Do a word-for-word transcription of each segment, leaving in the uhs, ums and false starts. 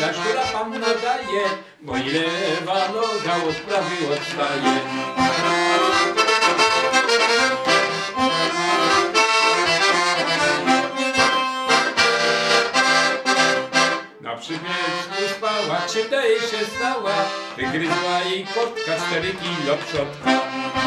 za szczura panna daje, bo ile lewa noga od prawej odstaje. Na przypieczku spała, czym daje się stała, wygryzła jej kotka cztery kilo przodka.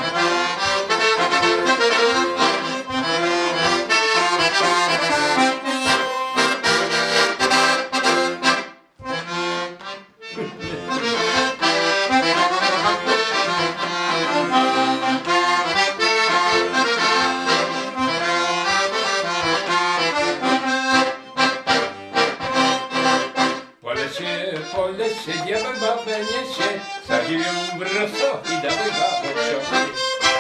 Po lesie diabeł babę niesie, sadził ją w roso i dały babę ciosy.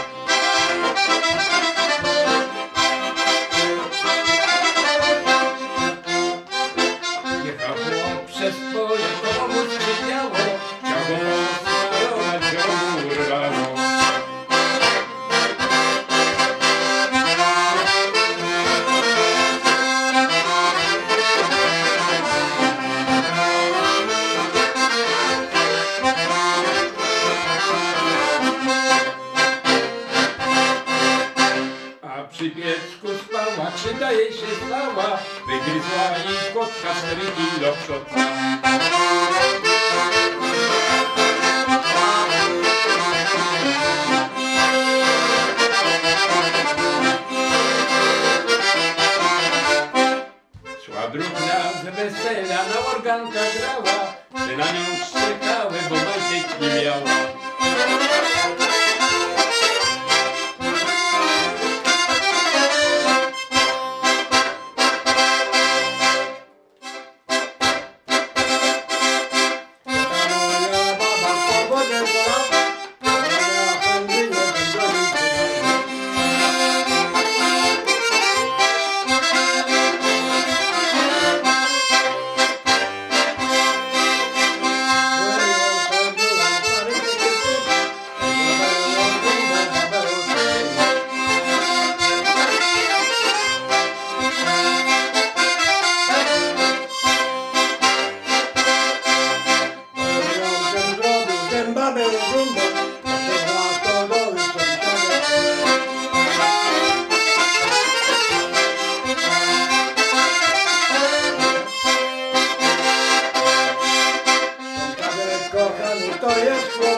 Jechało przez pole, komu skrzypiało, chciało smarować, ziomu urwało. Przy pieczku spała, czy daje się stała, wygryzła jej kotka cztery kilo przodka. Szła drugna z wesela, na organka grała, ty na nią szczekały, bo majtek nie miała. Kochany, to jest